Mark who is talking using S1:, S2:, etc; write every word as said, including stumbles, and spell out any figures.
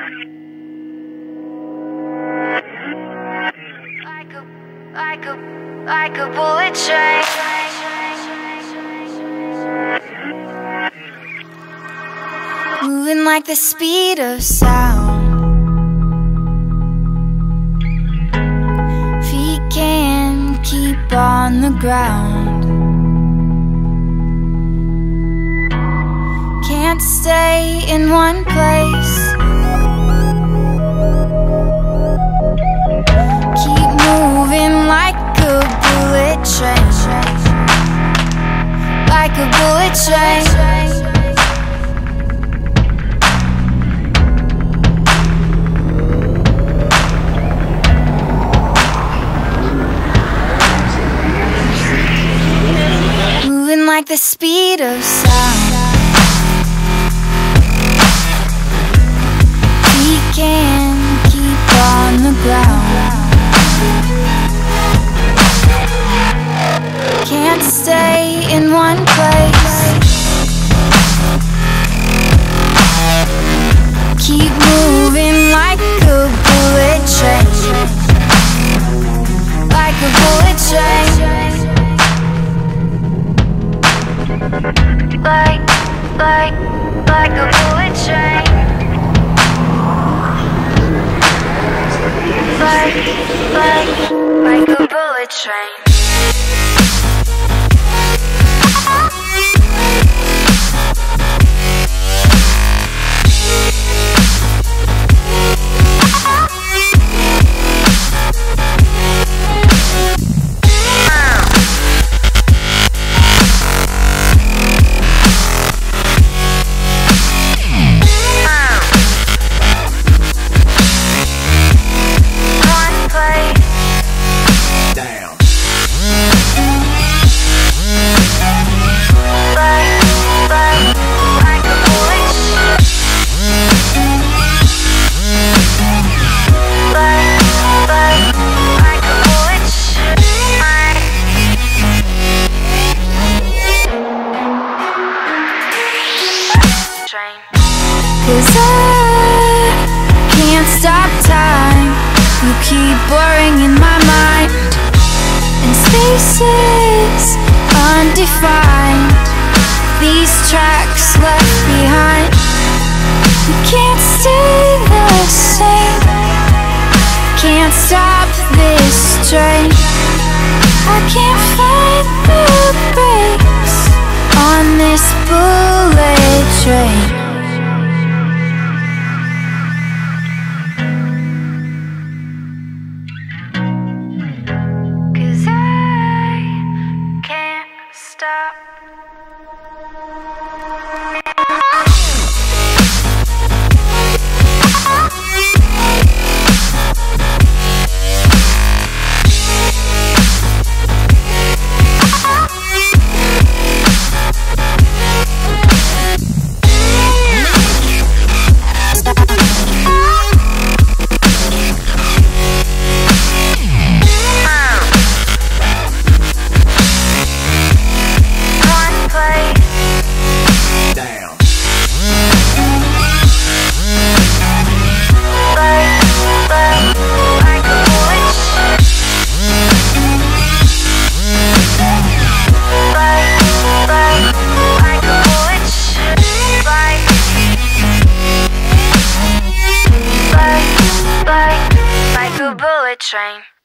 S1: Like a, like a, like a bullet train. Moving like the speed of sound. Feet can't keep on the ground. Can't stay in one place. Keep moving like a bullet train. Like a bullet train. Like the speed of sound. We can keep on the ground. Can't stay in one place. Keep moving like a bullet train. Like a bullet train. Like, like, like a bullet train. Like, like, like a bullet train. Cause I can't stop time. You keep blurring in my mind, and spaces undefined. These tracks left behind. We can't stay the same. Can't stop this train. I can't find the brakes on this bullet train. Stop. Bullet train.